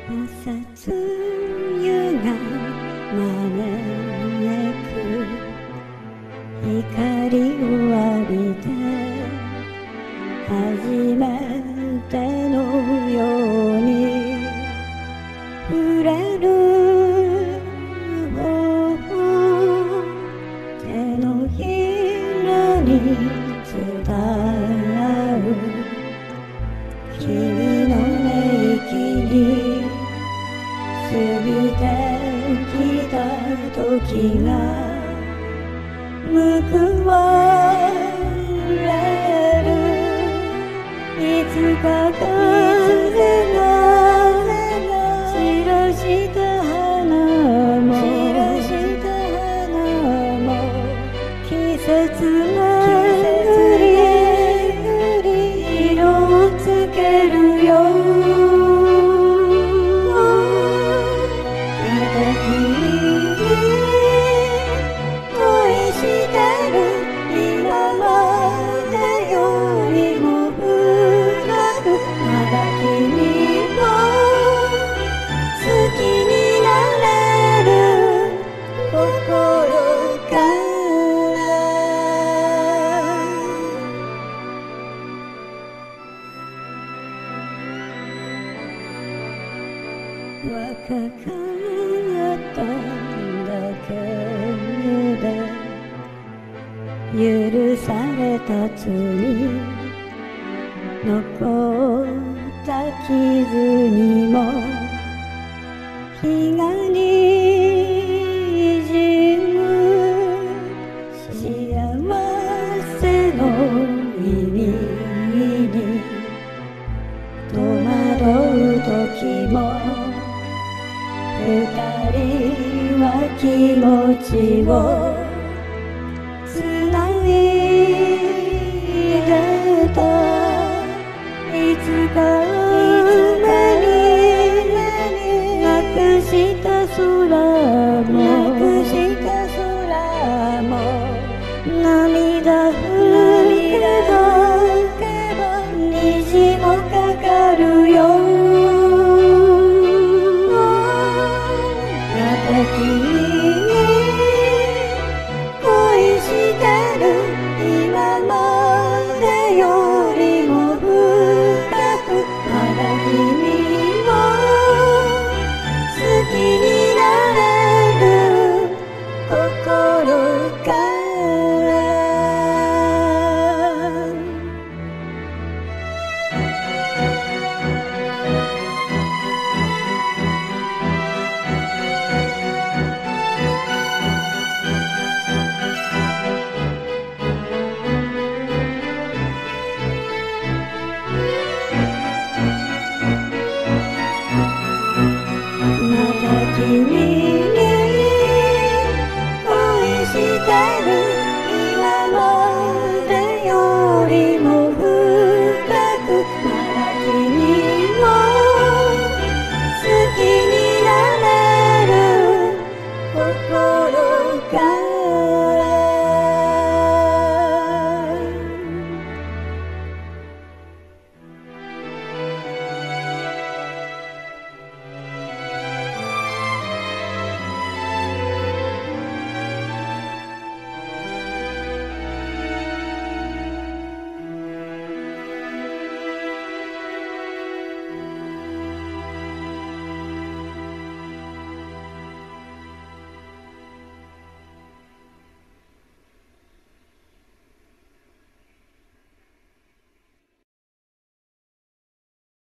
朝露が招く光を浴びて初めてのように触れる手のひらに伝う君の寝息に過ぎてきた時が報われるいつか風が散らした花も季節が色をつけるよ若かっただけで許された罪残った傷にも日がにじむ幸せの意味に戸惑う時も二人は気持ちをつないでたいつか目になくした空も涙拭けば虹もかかるよ君に恋してる今までよりも深くまだ君を好きになれる心から君